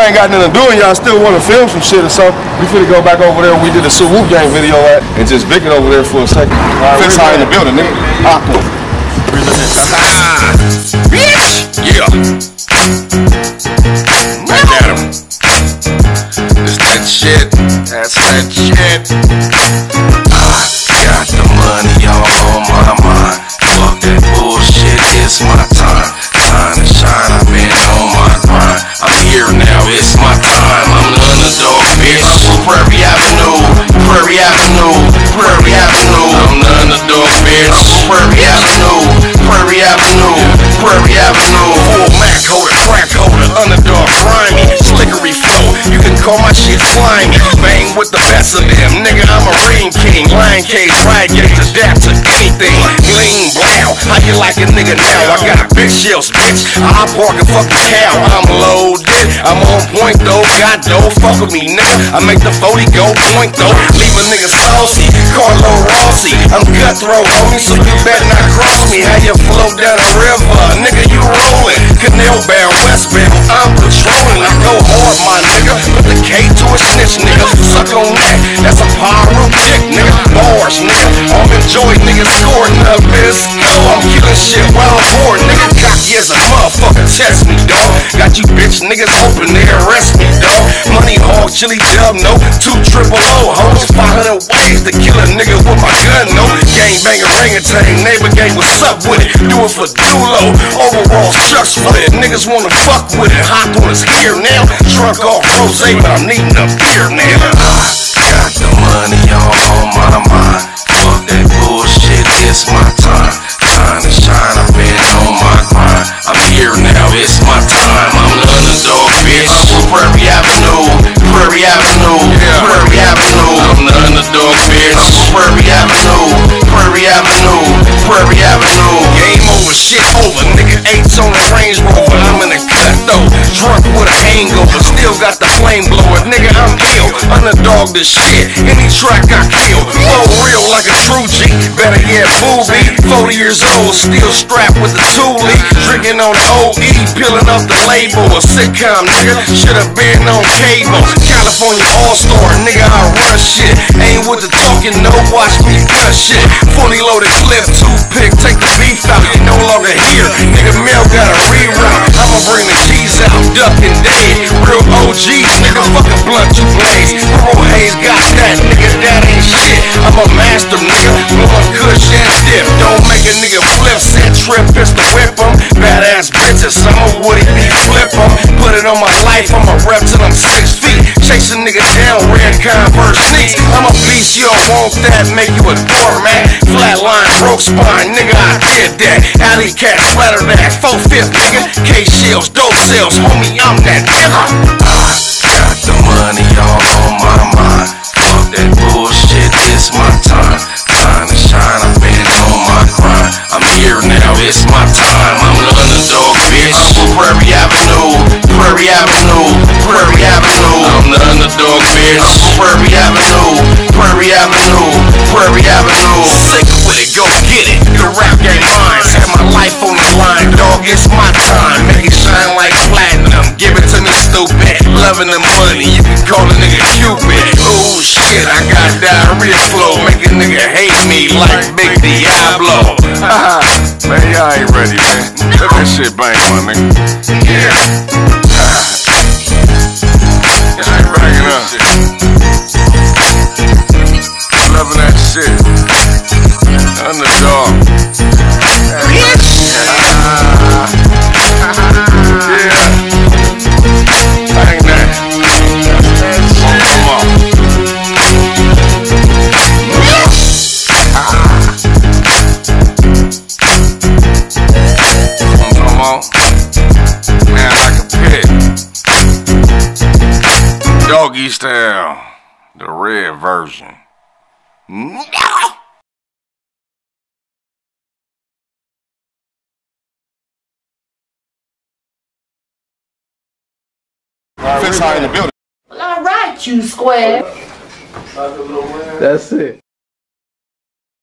ain't got nothing to do and y'all still want to film some shit or something, we finna go back over there where we did the Swoop Gang video at and just bick it over there for a second. Fix high in the building, nigga. Aqua. Bitch! Yeah. Look at him. It's that shit. That's that shit. I got the money on my mind. Fuck that bullshit, it's my time. Time to shine, I've been on my grind. I'm here now, it's my time. I'm the underdog, bitch. Prairie Avenue, Prairie Avenue, Prairie Avenue. I'm the underdog, bitch. Prairie Avenue, Prairie Avenue, Prairie Avenue. Full Mac holder, crack holder, underdog, grimy, slickery flow. You can call my shit slimy. Bang with the best of them, nigga. I'm a ring king, lion cage, riot gauge, adapt to anything. Bling, blow. How you like a nigga now? I got big shells, bitch. I park a fucking cow. I'm loaded. I'm on point though. God don't fuck with me, nigga. I make the 40 go point though. Leave a nigga saucy. Carlo Rossi. I'm cutthroat, homie, so you better not cross me. How you float down the river, nigga? You rolling. Canal bound, westbound. I'm patrolling. I go hard, my nigga. Put the K to a snitch, nigga. Suck on that. That's a pyro dick, nigga. Bars, nigga. I'm enjoying niggas scoring up this. I'm killing shit while I'm bored, nigga. Cocky as a motherfucker, test me, dog. Got you bitch niggas hoping they arrest me, dog. Money hog, chili dub, no. 2 triple O, hoes. 500 ways to kill a nigga with my gun, no. Gang bang orangutan, neighbor gang, what's up with it? Do it for Dulo. Overall, shucks for it. Niggas wanna fuck with it. Hot on his here now. Drunk off rose, but I'm needing a beer now. I got the money on my mind. Fuck that bullshit, it's my time. Time to shine, I've been on my grind. I'm here now, it's my time. I'm the underdog, bitch. Prairie Avenue, Prairie Avenue, Prairie Avenue. I'm the underdog, bitch. Prairie Avenue, Prairie Avenue, Prairie Avenue. Game over, shit over, nigga. 8's on the Range Rover, I'm in the cut though. Drunk with a hangover, still got the flame blower, nigga. I'm ill, underdog this shit. Any track I kill, flow real like a true G. Better get booby. 40 years old, still strapped with the toolie. Drinking on the OE, peeling off the label. A sitcom, nigga, should've been on cable. California All-Star, nigga, I run shit. Ain't with the talking, no, watch me cut shit. Fully loaded clip, toothpick, take the beef out, you no longer here. Nigga, Mel got a reroute, I'ma bring the cheese out, duck and dead. Real OGs, nigga, fucking blunt you blaze. Purple haze got that, nigga, that ain't shit. I'm a master, nigga, blowing kush and dip. Don't make a nigga flip, set trip, pistol whip 'em. Badass bitches, I'm a Woody B, flip 'em. Put it on my life, I'm a rep till I'm 6 feet. Chase a nigga down, red Converse sneaks. I'm a beast, you don't want that, make you a doormat. Flatline, broke spine, nigga, I did that. Alley cat, splatter that, 4-5, nigga. K-shells, dope sales, homie, I'm that nigga. I got the money on my mind. Fuck that bullshit, it's my time. Time to shine, I've been on my grind. I'm here now, it's my time. I'm the underdog, bitch. Prairie Avenue, Prairie Avenue, Prairie Avenue. I'm the underdog, bitch. Prairie Avenue, Prairie Avenue, Prairie Avenue. Sick with it, go get it. The rap game mine. Set my life on the line, dog. It's my time. Make it shine like platinum. Give it to me, stupid. Loving the money, you can call a nigga Cupid. Oh shit, I got diarrhea flow. Make a nigga hate me like Big Diablo. Man, y'all ain't ready, man. Let that shit bang, my nigga. Yeah. Y'all ain't banging up. Loving that shit. Underdog. Bitch! Yeah. Bang that. Come on. Come on. Man, like a pit. Doggy style. The red version. No! Fix high in the building. Well, all right, you square. That's it.